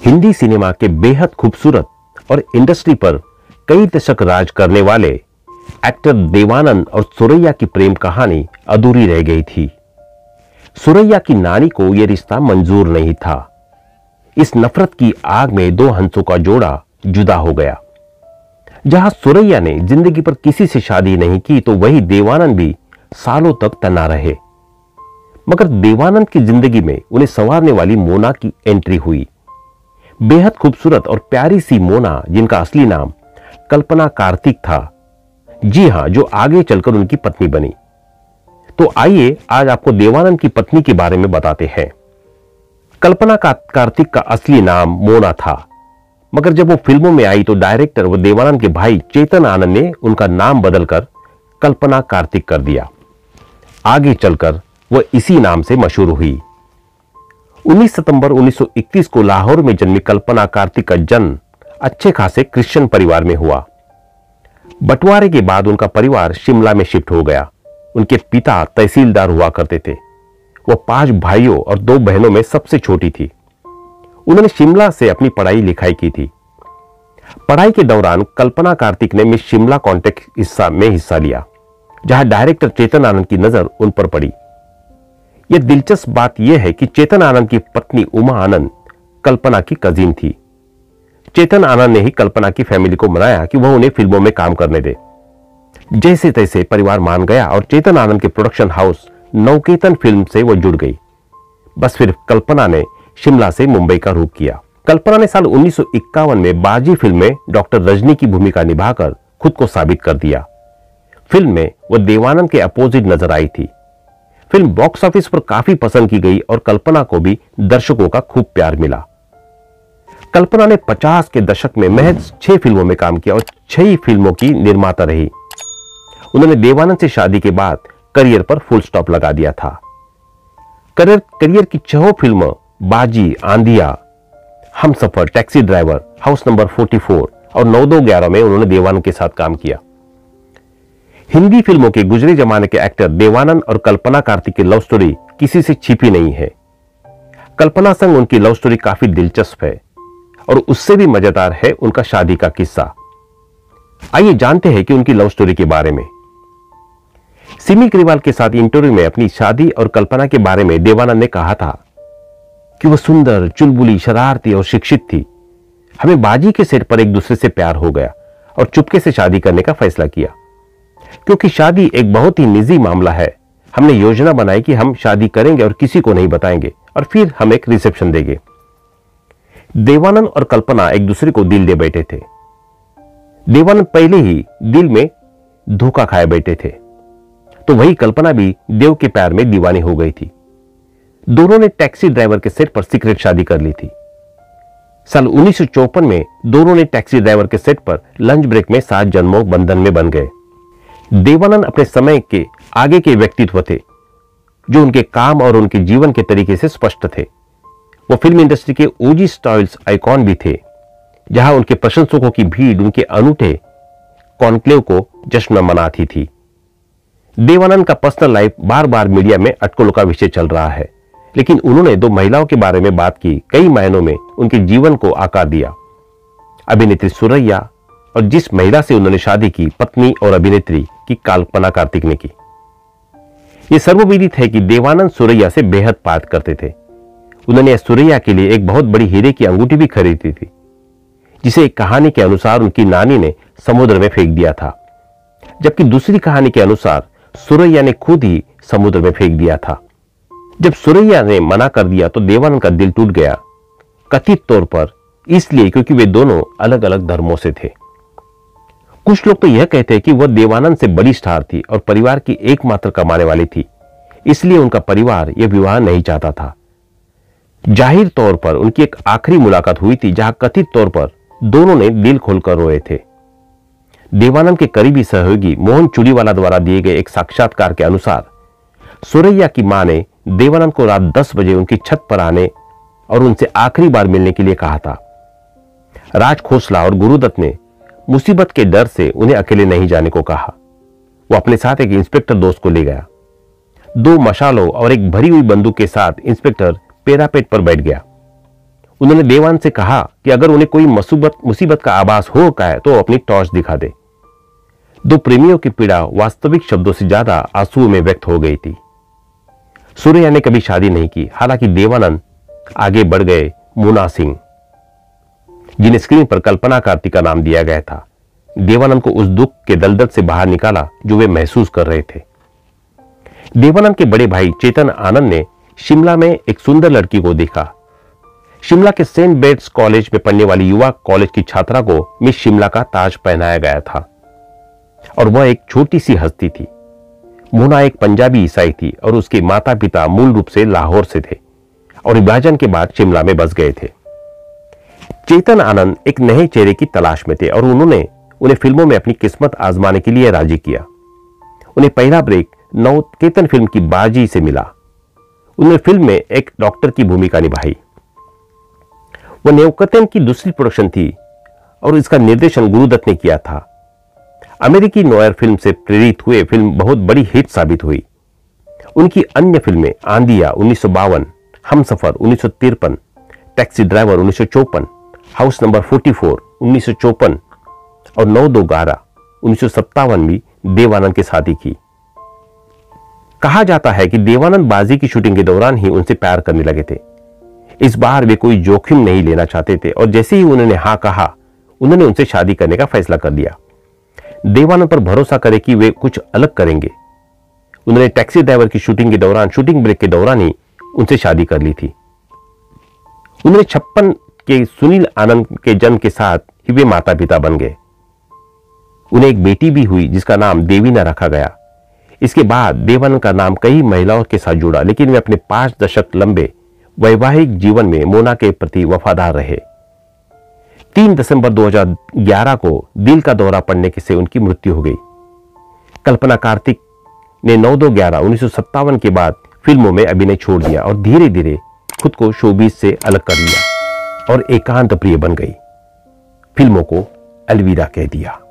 Hindi cinema के बेहद खूबसूरत और इंडस्ट्री पर कई दशक राज करने वाले एक्टर देवानंद और सुरैया की प्रेम कहानी अधूरी रह गई थी। सुरैया की नानी को यह रिश्ता मंजूर नहीं था। इस नफरत की आग में दो हंसों का जोड़ा जुदा हो गया। जहां सुरैया ने जिंदगी पर किसी से शादी नहीं की तो वही देवानंद भी सालों तक तना रहे। मगर देवानंद की जिंदगी में उन्हें संवारने वाली मोना की एंट्री हुई। बेहद खूबसूरत और प्यारी सी मोना, जिनका असली नाम कल्पना कार्तिक था, जी हां, जो आगे चलकर उनकी पत्नी बनी। तो आइए आज आपको देवानंद की पत्नी के बारे में बताते हैं। कल्पना कार्तिक का असली नाम मोना था, मगर जब वो फिल्मों में आई तो डायरेक्टर व देवानंद के भाई चेतन आनंद ने उनका नाम बदलकर कल्पना कार्तिक कर दिया। आगे चलकर वह इसी नाम से मशहूर हुई। 19 सितंबर 1921 को लाहौर में जन्मी कल्पना कार्तिक का जन्म अच्छे खासे क्रिश्चियन परिवार में हुआ। बंटवारे के बाद उनका परिवार शिमला में शिफ्ट हो गया। उनके पिता तहसीलदार हुआ करते थे। वह 5 भाइयों और 2 बहनों में सबसे छोटी थी। उन्होंने शिमला से अपनी पढ़ाई लिखाई की थी। पढ़ाई के दौरान कल्पना कार्तिक ने मिस शिमला कॉन्टेस्ट में हिस्सा लिया, जहां डायरेक्टर चेतन आनंद की नजर उन पर पड़ी। यह दिलचस्प बात यह है कि चेतन आनंद की पत्नी उमा आनंद कल्पना की कजिन थी। चेतन आनंद ने ही कल्पना की फैमिली को मनाया कि वह उन्हें फिल्मों में काम करने दे। जैसे तैसे परिवार मान गया और चेतन आनंद के प्रोडक्शन हाउस नवकेतन फिल्म से वह जुड़ गई। बस फिर कल्पना ने शिमला से मुंबई का रुख किया। कल्पना ने साल 1951 में बाजी फिल्म में डॉक्टर रजनी की भूमिका निभाकर खुद को साबित कर दिया। फिल्म में वह देवानंद के अपोजिट नजर आई थी। फिल्म बॉक्स ऑफिस पर काफी पसंद की गई और कल्पना को भी दर्शकों का खूब प्यार मिला। कल्पना ने 50 के दशक में महज 6 फिल्मों में काम किया और 6 फिल्मों की निर्माता रही। उन्होंने देवानंद से शादी के बाद करियर पर फुल स्टॉप लगा दिया था। करियर की 6 फिल्मों Baazi, Aandhiyan, Humsafar, taxi driver, house number 44 और 9-2-11 में उन्होंने देवानंद के साथ काम किया। हिंदी फिल्मों के गुजरे जमाने के एक्टर देवानंद और कल्पना कार्तिक की लव स्टोरी किसी से छिपी नहीं है। कल्पना संग उनकी लव स्टोरी काफी दिलचस्प है और उससे भी मजेदार है उनका शादी का किस्सा। आइए जानते हैं कि उनकी लव स्टोरी के बारे में। सिमी ग्रेवाल के साथ इंटरव्यू में अपनी शादी और कल्पना के बारे में देवानंद ने कहा था कि वह सुंदर, चुलबुली, शरारती और शिक्षित थी। हमें बाजी के सेट पर एक दूसरे से प्यार हो गया और चुपके से शादी करने का फैसला किया। क्योंकि शादी एक बहुत ही निजी मामला है, हमने योजना बनाई कि हम शादी करेंगे और किसी को नहीं बताएंगे और फिर हम एक रिसेप्शन देंगे। देवानंद और कल्पना एक दूसरे को दिल दे बैठे थे। देवानंद पहले ही दिल में धोखा खाए बैठे थे, तो वही कल्पना भी देव के प्यार में दीवानी हो गई थी। दोनों ने टैक्सी ड्राइवर के सेट पर सीक्रेट शादी कर ली थी। साल 1954 में दोनों ने टैक्सी ड्राइवर के सेट पर लंच ब्रेक में 7 जन्मों बंधन में बन गए। देवानंद अपने समय के आगे के व्यक्तित्व थे, जो उनके काम और उनके जीवन के तरीके से स्पष्ट थे। वो फिल्म इंडस्ट्री के ओजी स्टाइल्स आइकॉन भी थे, जहां उनके प्रशंसकों की भीड़ उनके अनूठे कॉन्क्लेव को जश्न में मनाती थी। देवानंद का पर्सनल लाइफ बार बार मीडिया में अटकलों का विषय चल रहा है, लेकिन उन्होंने 2 महिलाओं के बारे में बात की, कई मायनों में उनके जीवन को आकार दिया। अभिनेत्री सुरैया और जिस महिला से उन्होंने शादी की, पत्नी और अभिनेत्री की कल्पना कार्तिक ने की। यह सर्वविदित है कि देवानंद सुरैया से बेहद प्यार करते थे। उन्होंने सुरैया के लिए एक बहुत बड़ी हीरे की अंगूठी भी खरीदी थी, जिसे एक कहानी के अनुसार उनकी नानी ने समुद्र में फेंक दिया था, जबकि दूसरी कहानी के अनुसार सुरैया ने खुद ही समुद्र में फेंक दिया था। जब सुरैया ने मना कर दिया तो देवानंद का दिल टूट गया, कथित तौर पर इसलिए क्योंकि वे दोनों अलग अलग धर्मों से थे। कुछ लोग तो यह कहते हैं कि वह देवानंद से बड़ी स्टार थी और परिवार की एकमात्र कमाने वाली थी, इसलिए उनका परिवार यह विवाह नहीं चाहता था। जाहिर तौर पर उनकी एक आखिरी मुलाकात हुई थी, जहां कथित तौर पर दोनों ने दिल खोलकर रोए थे। देवानंद के करीबी सहयोगी मोहन चुड़ीवाला द्वारा दिए गए एक साक्षात्कार के अनुसार सुरैया की मां ने देवानंद को रात 10 बजे उनकी छत पर आने और उनसे आखिरी बार मिलने के लिए कहा था। राज खोसला और गुरुदत्त ने मुसीबत के डर से उन्हें अकेले नहीं जाने को कहा। वो अपने साथ एक इंस्पेक्टर दोस्त को ले गया। 2 मशालों और एक भरी हुई बंदूक के साथ इंस्पेक्टर पेरापेट पर बैठ गया। उन्होंने देवानंद से कहा कि अगर उन्हें कोई मुसीबत का आभास हो है तो अपनी टॉर्च दिखा दे। दो प्रेमियों की पीड़ा वास्तविक शब्दों से ज्यादा आंसुओं में व्यक्त हो गई थी। सुरैया ने कभी शादी नहीं की। हालांकि देवानंद आगे बढ़ गए मोना सिंह, जिन्हें स्क्रीन पर कल्पना कार्तिक का नाम दिया गया था, देवानंद को उस दुख के दलदल से बाहर निकाला जो वे महसूस कर रहे थे। देवानंद के बड़े भाई चेतन आनंद ने शिमला में एक सुंदर लड़की को देखा। शिमला के सेंट बेट्स कॉलेज में पढ़ने वाली युवा कॉलेज की छात्रा को मिस शिमला का ताज पहनाया गया था और वह एक छोटी सी हस्ती थी। मोना एक पंजाबी ईसाई थी और उसके माता पिता मूल रूप से लाहौर से थे और विभाजन के बाद शिमला में बस गए थे। चेतन आनंद एक नए चेहरे की तलाश में थे और उन्होंने उन्हें फिल्मों में अपनी किस्मत आजमाने के लिए राजी किया। उन्हें पहला ब्रेक नवकेतन फिल्म की बाजी से मिला। उन्होंने फिल्म में एक डॉक्टर की भूमिका निभाई। वह नवकेतन की दूसरी प्रोडक्शन थी और इसका निर्देशन गुरुदत्त ने किया था। अमेरिकी नोयर फिल्म से प्रेरित हुए फिल्म बहुत बड़ी हिट साबित हुई। उनकी अन्य फिल्में Aandhiyan 1952, Humsafar 1953, taxi driver 1954, house number 44 1954 और 9-2-11 1957 भी देवानंद के साथ ही की। कहा जाता है कि देवानंद बाजी की शूटिंग के दौरान ही उनसे प्यार करने लगे थे। इस बार वे कोई जोखिम नहीं लेना चाहते थे और जैसे ही उन्होंने हाँ कहा, उन्होंने उनसे शादी करने का फैसला कर लिया। देवानंद पर भरोसा करे कि वे कुछ अलग करेंगे। उन्होंने टैक्सी ड्राइवर की शूटिंग के दौरान, शूटिंग ब्रेक के दौरान ही उनसे शादी कर ली थी। उन्होंने 56 के सुनील आनंद के जन्म के साथ ही वे माता पिता बन गए। उन्हें एक बेटी भी हुई जिसका नाम देवीना रखा गया। इसके बाद देवानंद का नाम कई महिलाओं के साथ जुड़ा, लेकिन वे अपने 5 दशक लंबे वैवाहिक जीवन में मोना के प्रति वफादार रहे। 3 दिसंबर 2011 को दिल का दौरा पड़ने से उनकी मृत्यु हो गई। कल्पना कार्तिक ने 9-2-11 1957 के बाद फिल्मों में अभिनय छोड़ दिया और धीरे धीरे खुद को शोबिज से अलग कर लिया और एकांत प्रिय बन गई। फिल्मों को अलविदा कह दिया।